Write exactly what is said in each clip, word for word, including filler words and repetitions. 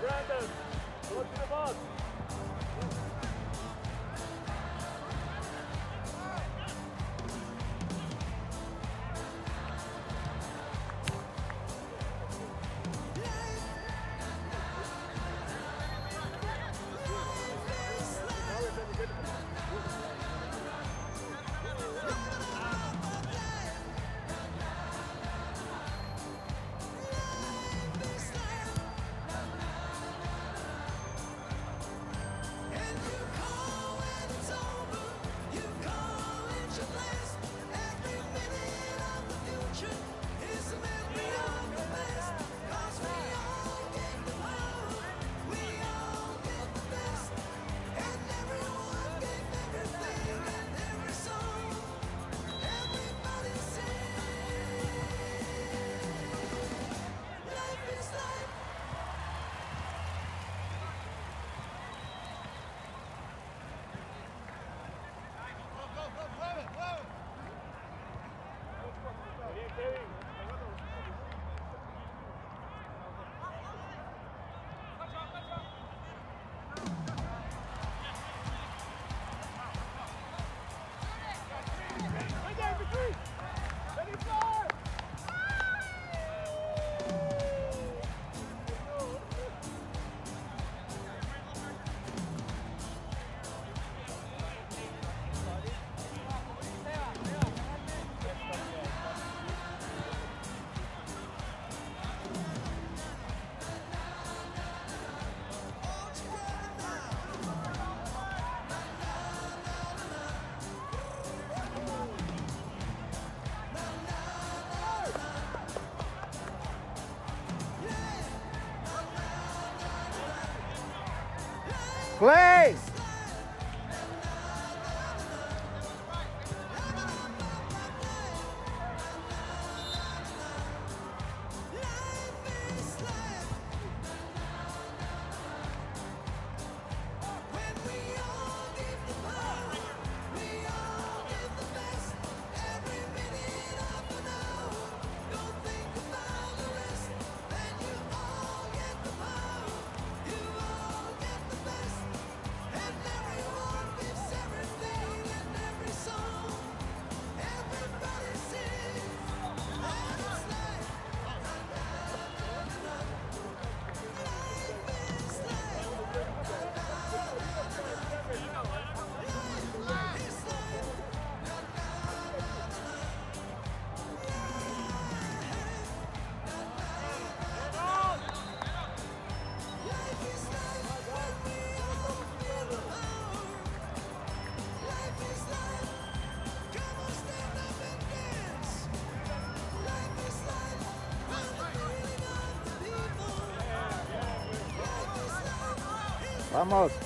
Brandon. Go to the box. Place! Vamos.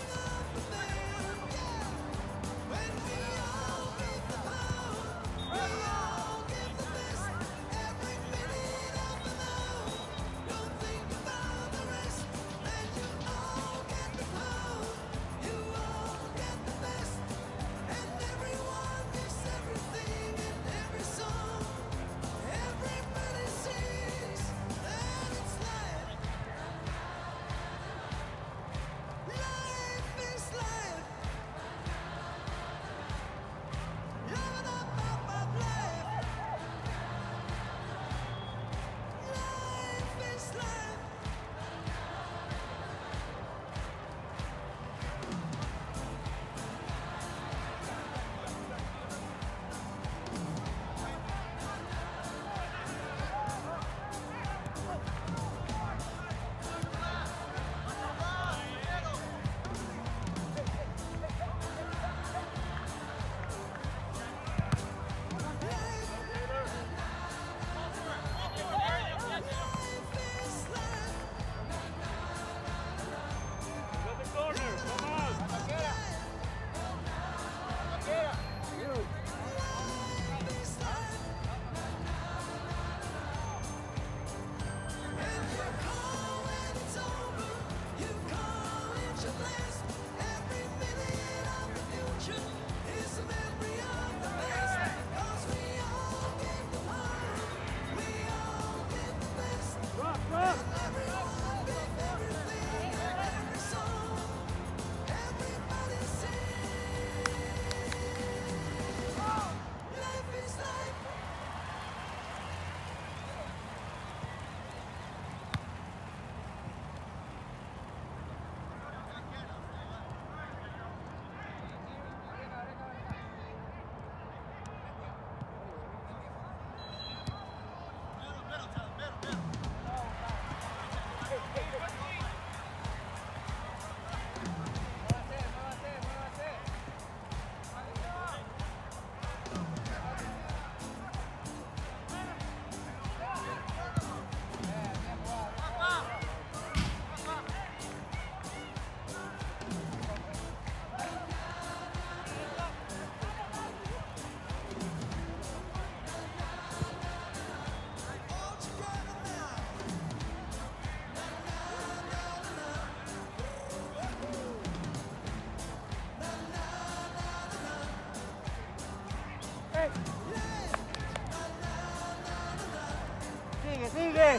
sigue.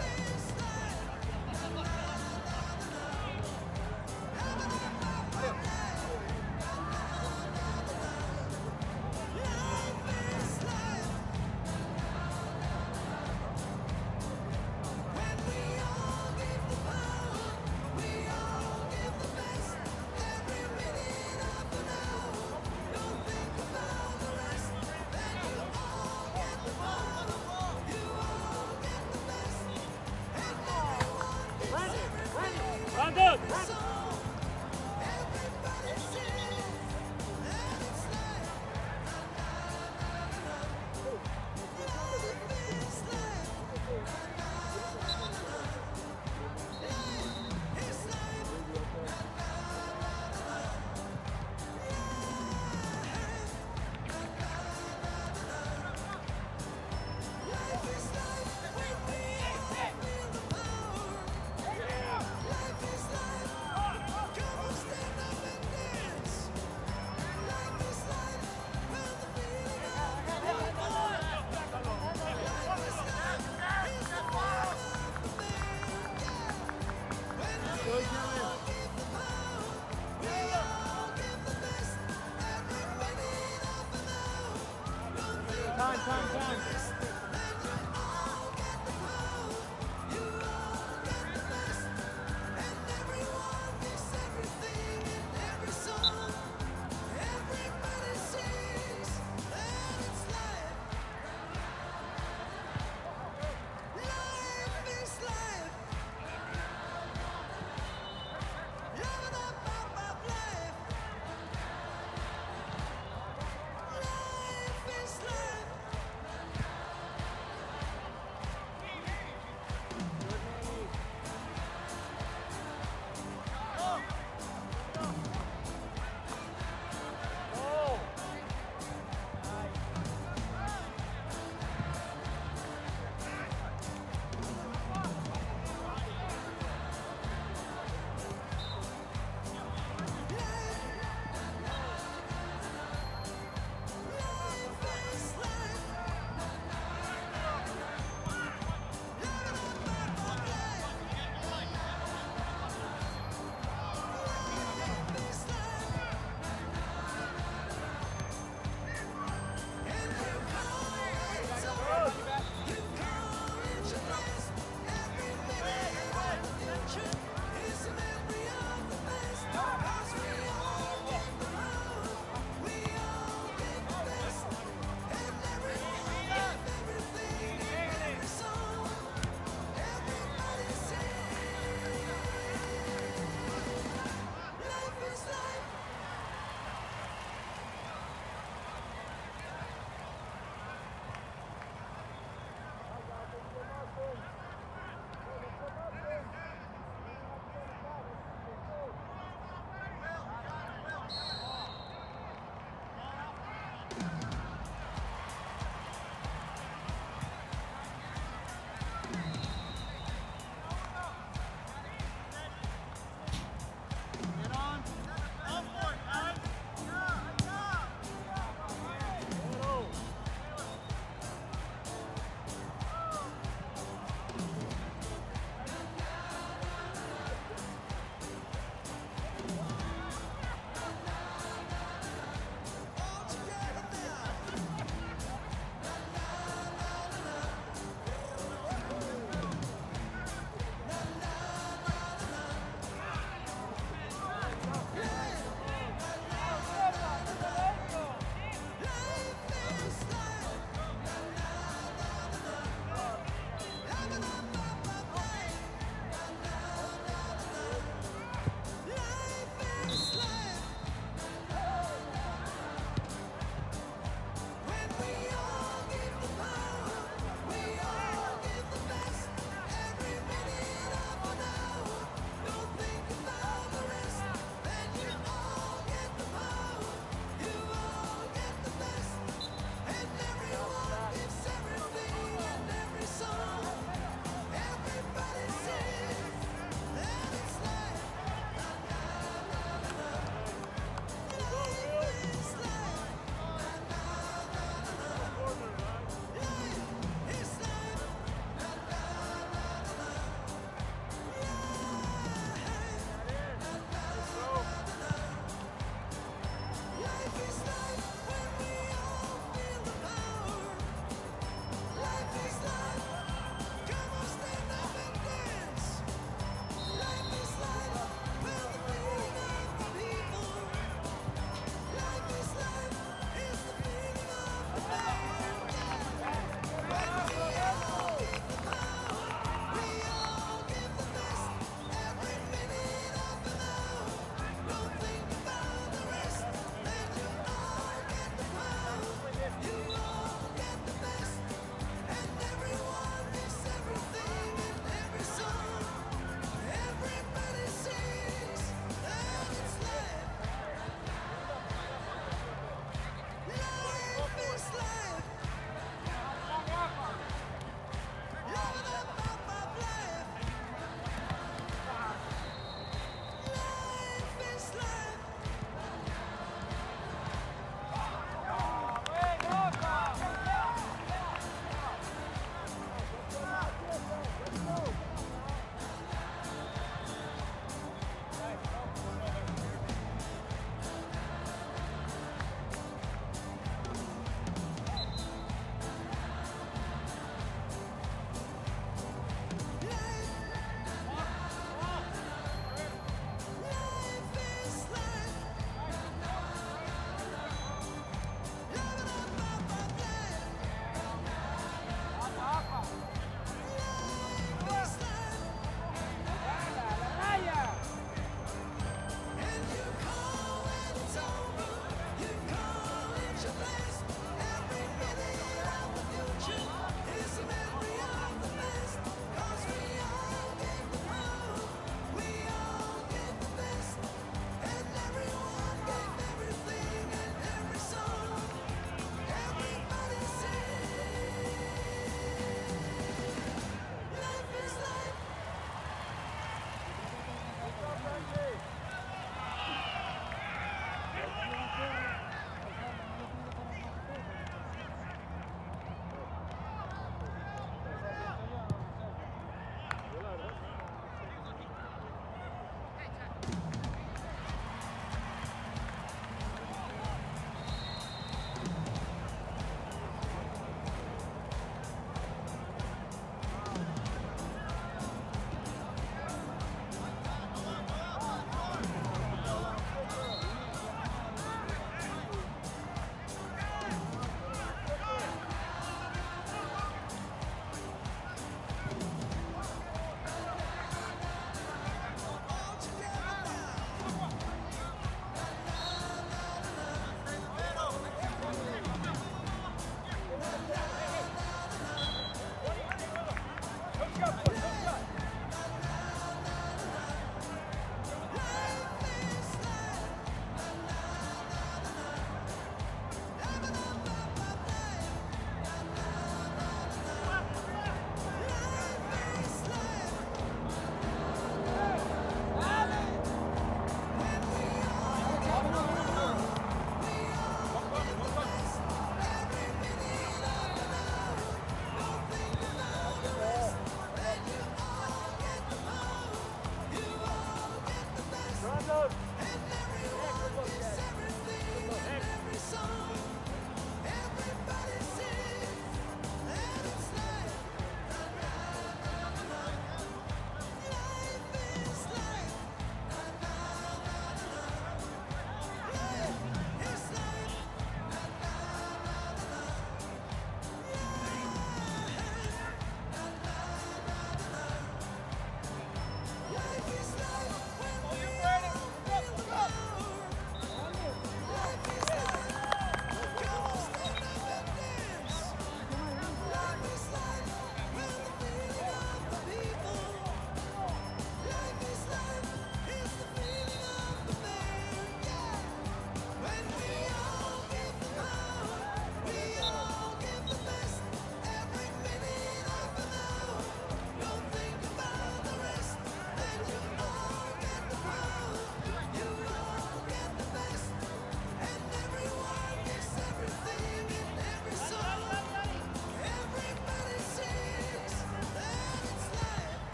Brandon! Time, time, time.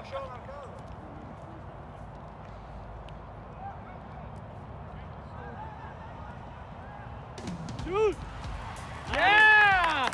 Shoot! Yeah!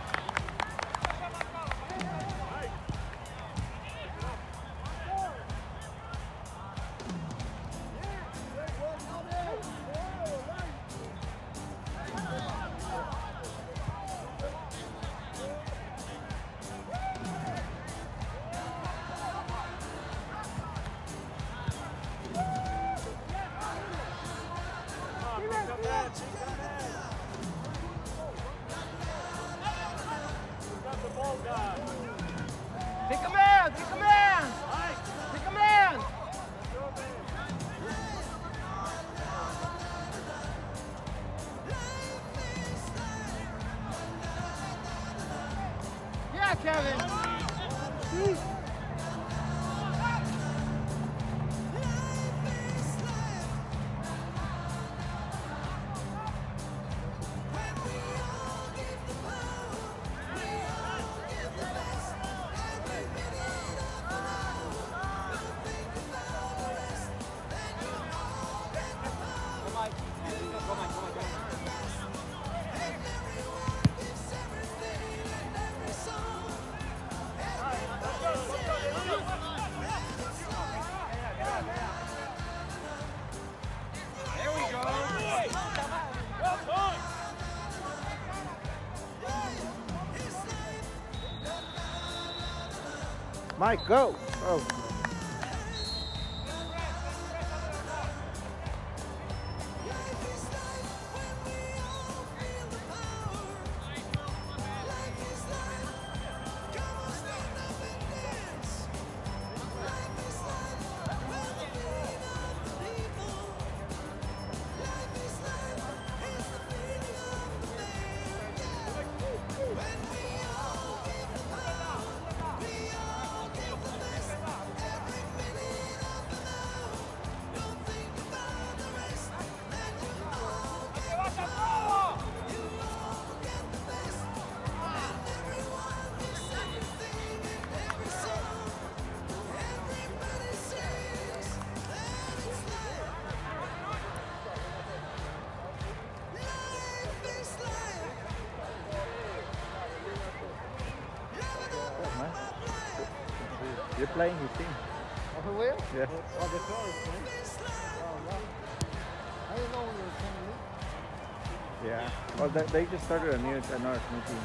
Take command! Take command! Take command! Yeah, Kevin! Mike, go! Oh. You're playing his team. Oh, for real? Yeah. Oh, the floor is playing? Oh, wow. I didn't know when you were playing league. Yeah. Well, they, they just started a new, another new team.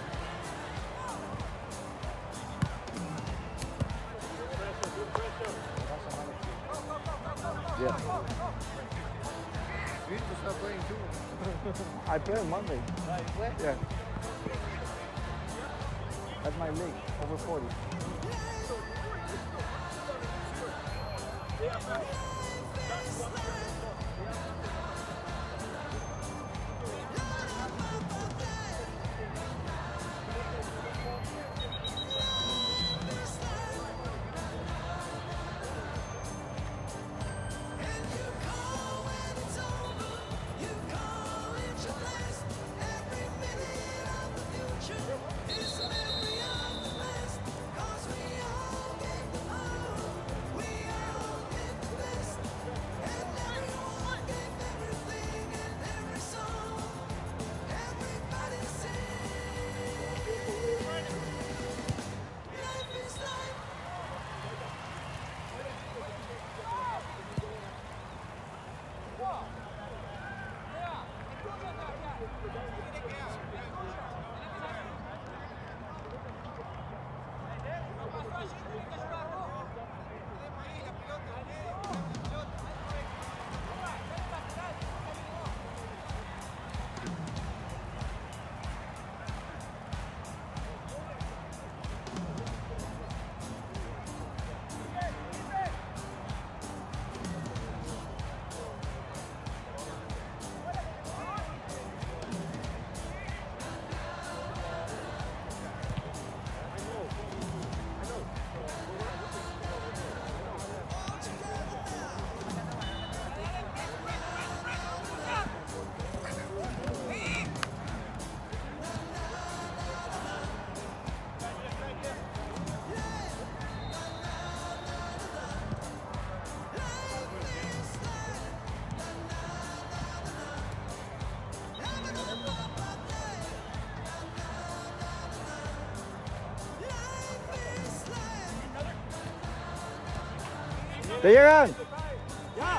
Yeah. You need to start playing too. I play on Monday. Right, play? Yeah. That's my league, over forty. Te llegan. Ya.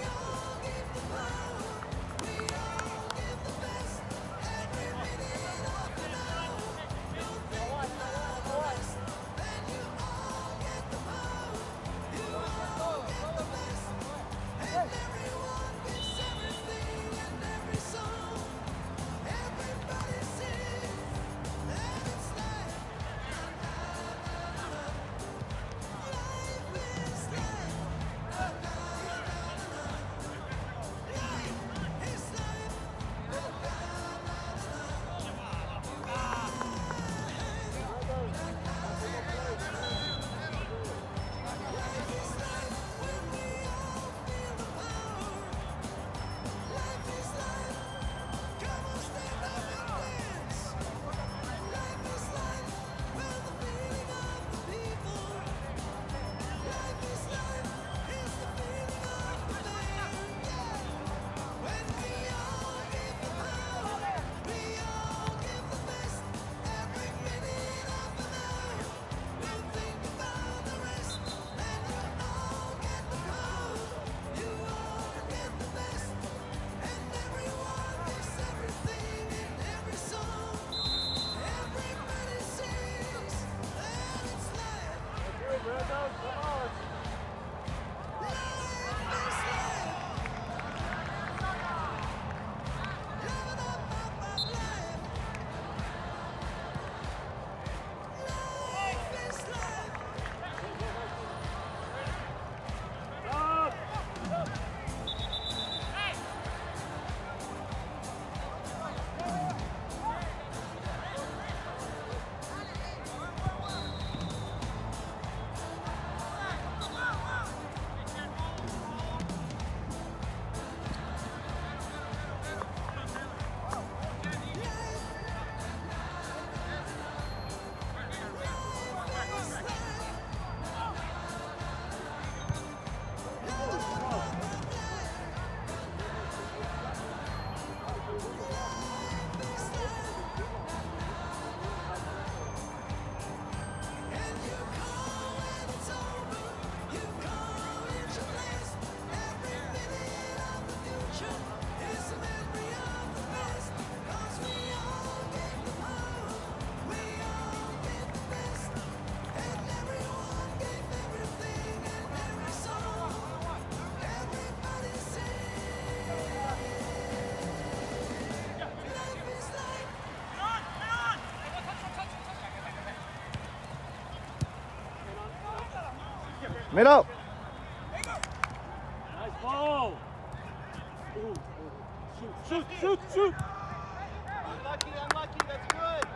Middle. Nice ball. Ooh, ooh. Shoot, shoot, shoot, shoot. Unlucky, unlucky, that's good.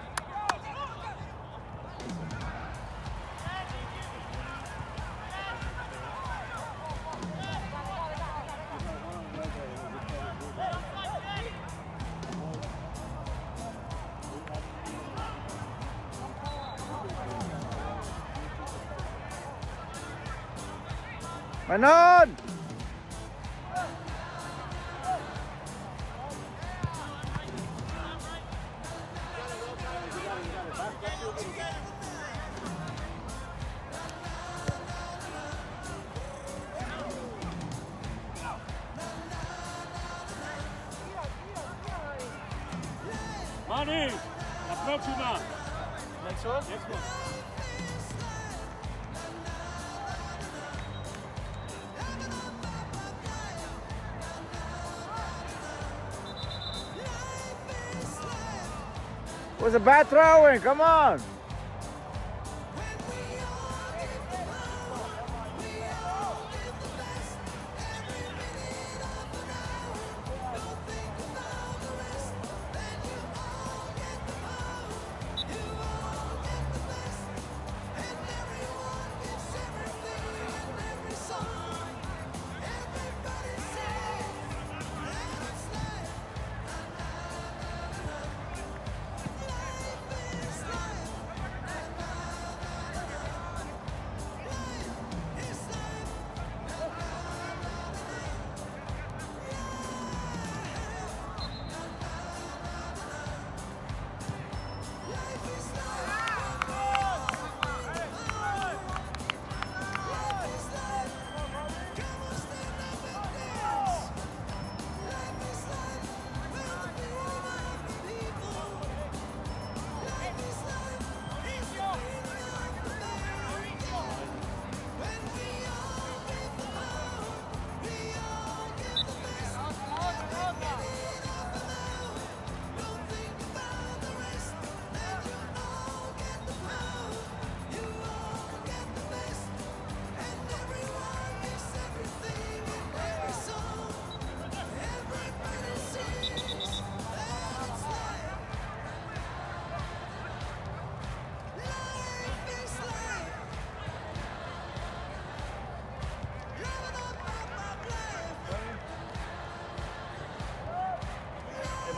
Manon. Money. La próxima. Next one? Next one. It was a bad throwing. Come on.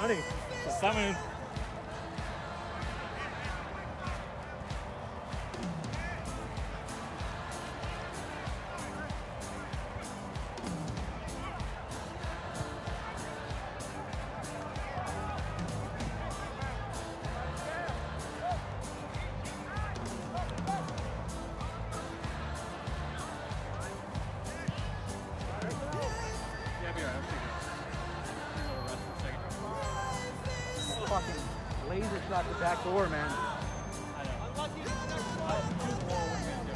Ready? Seven. Fucking laser shot the back door, man. Unlucky. Next one.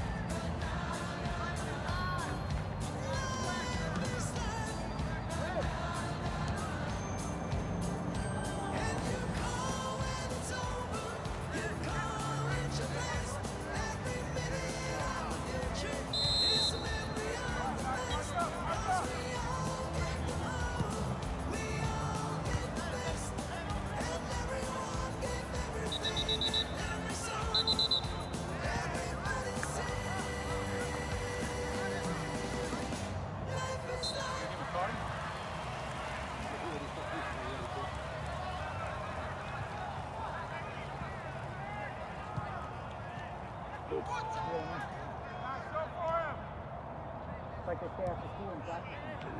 It's like they stay after school and practice.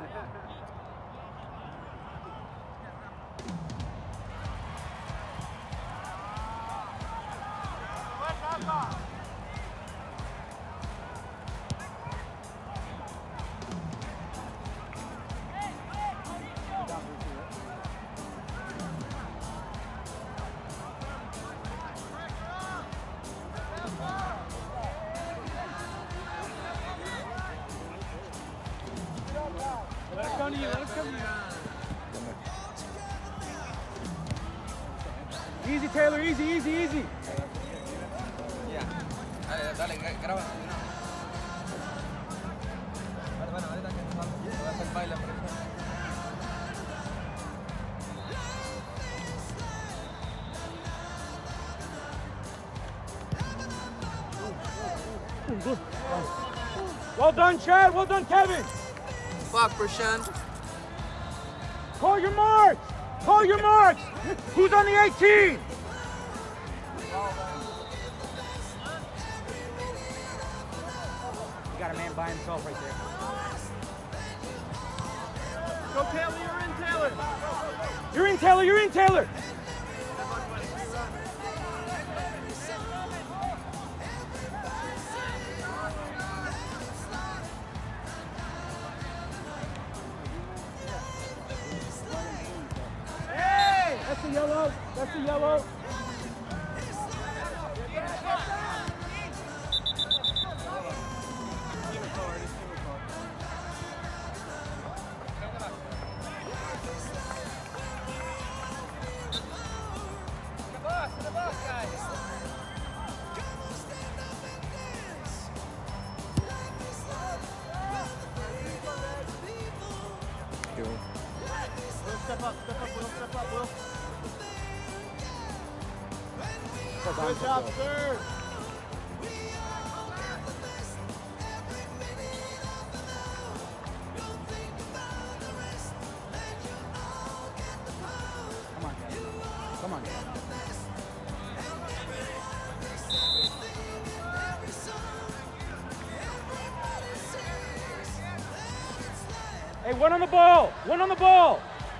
Let us come to you, let us come to you. Easy, Taylor, easy, easy, easy. Ya. Dale, dale, graba. Vale, bueno, ahorita que nos vamos. Voy a hacer baile, por eso. Well done, Chad. Well done, Kevin. Fuck, Prashant. Call your marks. Call your marks. Who's on the eighteen? You got a man by himself right there. Go Taylor, you're in Taylor. You're in, Taylor. You're in, Taylor. That's the yellow. That's the yellow. Step up, step up, Will, step up, Will. Good job, sir. Come on, guys. Come on, guys. Hey, one on the ball. One on the ball.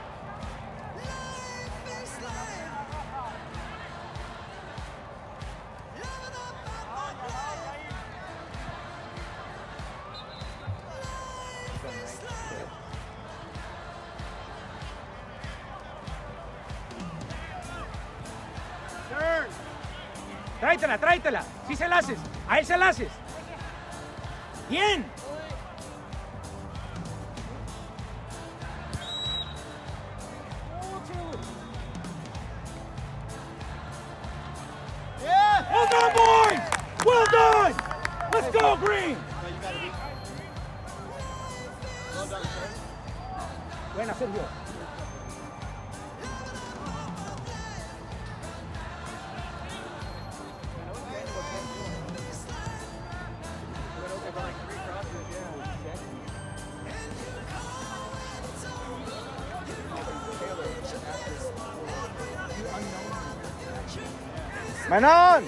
Tráetela, tráetela. Sí se la haces. A él se la haces. Bien. Yeah! Well done, boys. Well done. Let's go, Green. Well done, sir. Buena, Sergio. Taylor, after Manon!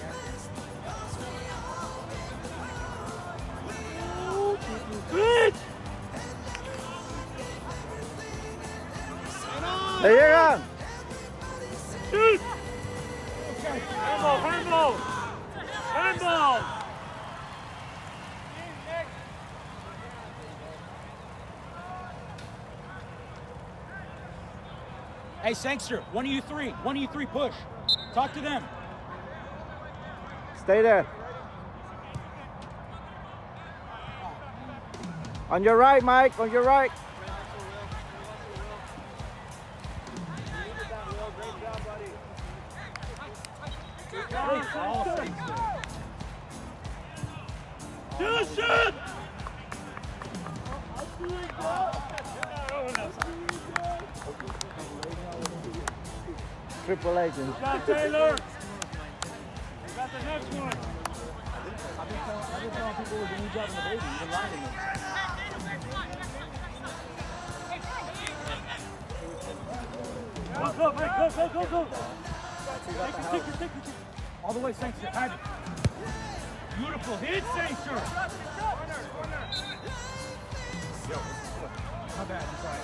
There you go. Shoot! Handball, handball! Handball! Hey, Sangster, one of you three, one of you three push. Talk to them. Stay there. On your right, Mike, on your right. Shoot, shoot! Triple agent. Got Taylor. Got the next one. I've been telling, I've been telling people with the new job in the baby, you've been lying to me. Go, go, Mike, go, go, go, go. Take it, take it, take it. All the way, Sangster. Have it. Beautiful hit, Sangster. My bad, I'm sorry.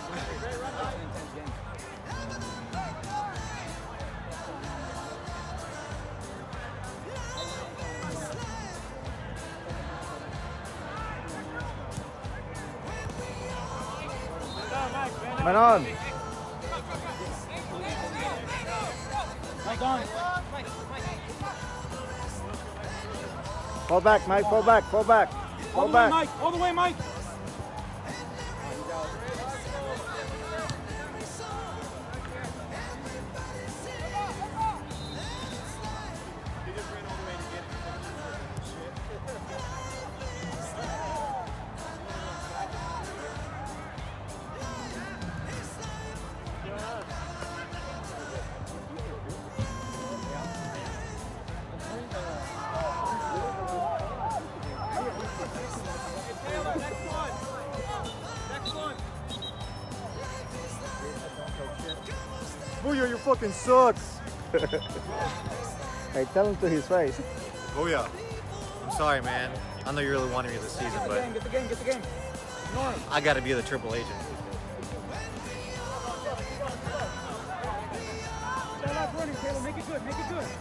Manon. Mike on. Fall back, Mike, fall back, fall back. All Fall the way, back. Mike. All the way, Mike. Booyah, you fucking sucks. Hey, tell him to his face. Booyah. I'm sorry, man. I know you really wanted me this season, but Get the game, get the game. I gotta be the triple agent. Start off running, Taylor. Make it good, make it good.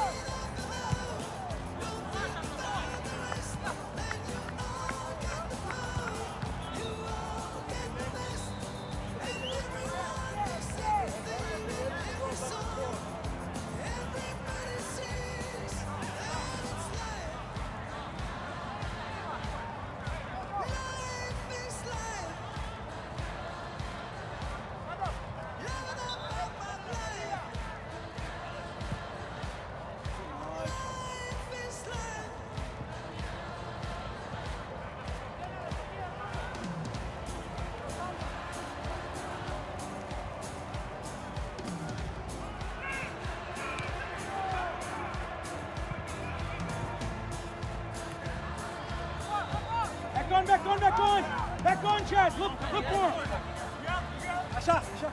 Back on, back on, back on! Back on, Chad! Look, look for him! Asha, Asha.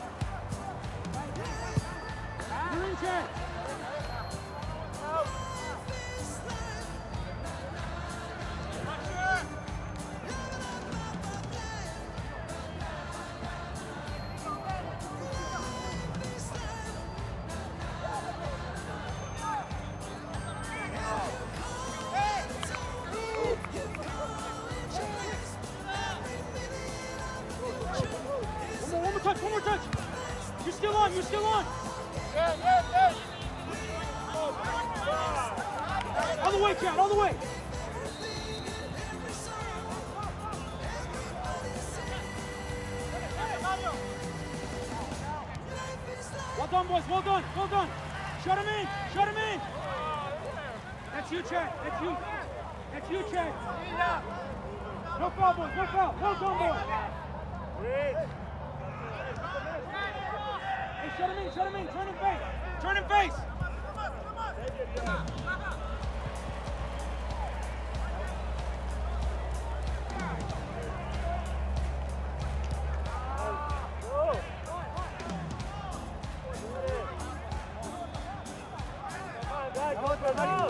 You're in, Chad! One more, one more touch, one more touch! You're still on, you're still on! All the way, Chad, all the way! Well done, boys, well done, well done! Shut him in, shut him in! That's you, Chad, that's you! That's you, Chad! No foul, boys, no foul! Well done, boys! Hey, shut him in, shut him in, turn him face! Turn him face!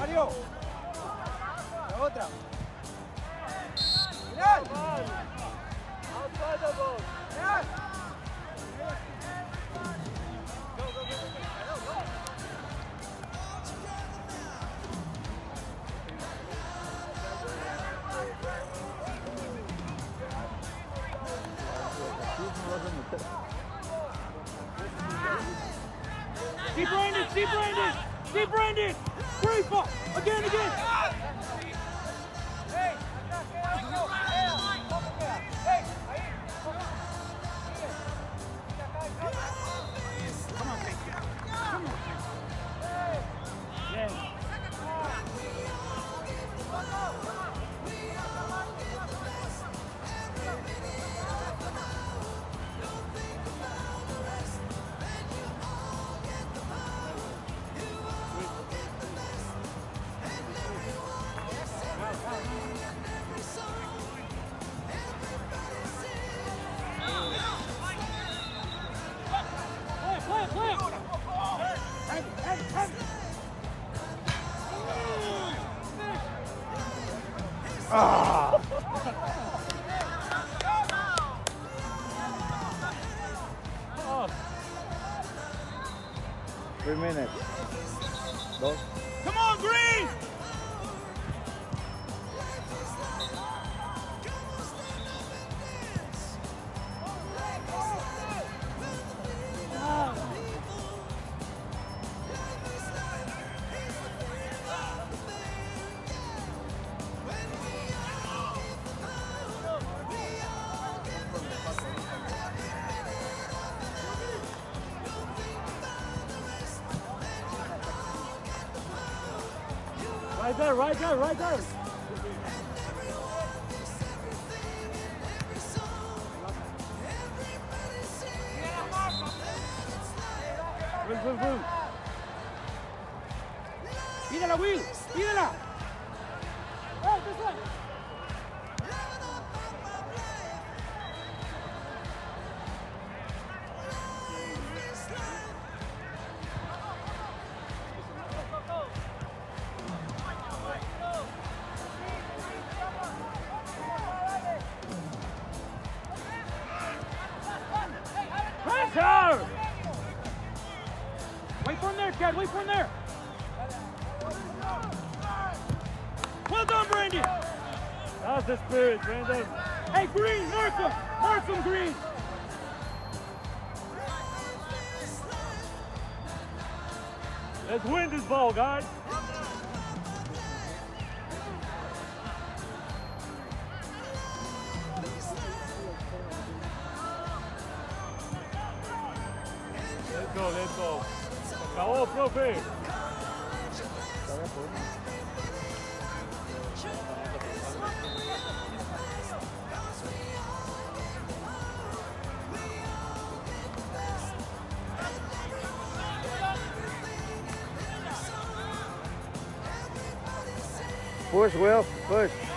Mario. La otra. Mirad. Outside the boat. Mirad. See Brandon, see Brandon, see Brandon. Free ball, again, again. Come on, take it. Come on. Yeah. Play, play, play. Heavy, heavy, heavy. Ah! Three minutes. Dos. Come on, Green! Right there, right there, right there. Boom, boom, boom. Pídela, Will, pídela. Oh, this way. Pressure! Wait from there, Cat, wait from there. Well done, Brandon. That's the spirit, Brandon. Hey, Green, mark him. Mark him, Green. Let's win this ball, guys. Let's go, let's go. Acabó, profe. Push, Will. Push.